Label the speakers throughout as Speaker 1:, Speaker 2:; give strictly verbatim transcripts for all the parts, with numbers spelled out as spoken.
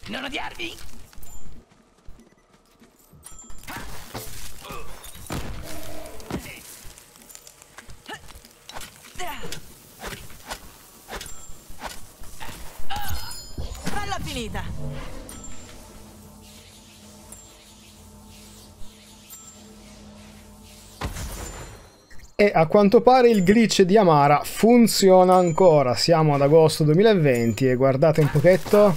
Speaker 1: Non odiarmi!
Speaker 2: Bella finita!
Speaker 3: E a quanto pare il glitch di Amara funziona ancora. Siamo ad agosto duemilaventi e guardate un pochetto.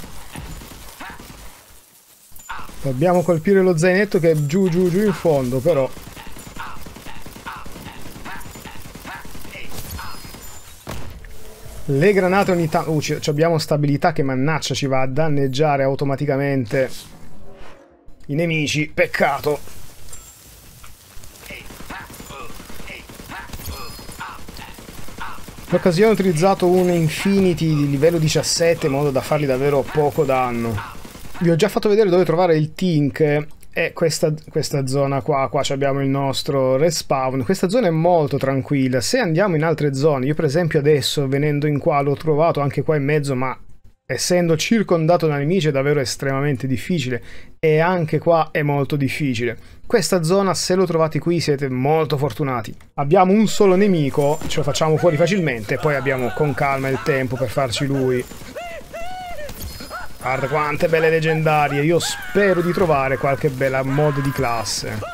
Speaker 3: Dobbiamo colpire lo zainetto che è giù giù giù in fondo, però. Le granate ogni tanto... Uh, abbiamo stabilità che mannaccia ci va a danneggiare automaticamente i nemici. Peccato. In occasione ho utilizzato un Infinity di livello diciassette in modo da fargli davvero poco danno. Vi ho già fatto vedere dove trovare il Tink. E questa, questa zona qua, qua abbiamo il nostro respawn. Questa zona è molto tranquilla. Se andiamo in altre zone, io per esempio adesso venendo in qua l'ho trovato anche qua in mezzo, ma essendo circondato da nemici è davvero estremamente difficile. E anche qua è molto difficile. Questa zona, se lo trovate qui, siete molto fortunati. Abbiamo un solo nemico, ce lo facciamo fuori facilmente, poi abbiamo con calma il tempo per farci lui. Guarda quante belle leggendarie, io spero di trovare qualche bella mod di classe.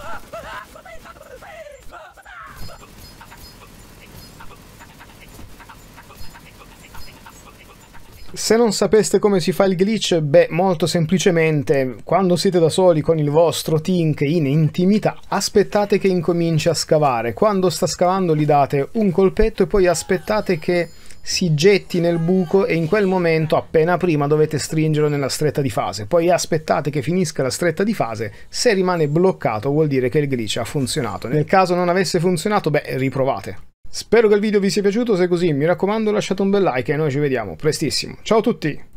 Speaker 3: Se non sapeste come si fa il glitch, beh, molto semplicemente, quando siete da soli con il vostro Tink in intimità, aspettate che incominci a scavare. Quando sta scavando gli date un colpetto e poi aspettate che si getti nel buco e in quel momento, appena prima, dovete stringerlo nella stretta di fase. Poi aspettate che finisca la stretta di fase, se rimane bloccato vuol dire che il glitch ha funzionato. Nel caso non avesse funzionato, beh, riprovate. Spero che il video vi sia piaciuto, se è così mi raccomando lasciate un bel like e noi ci vediamo prestissimo. Ciao a tutti!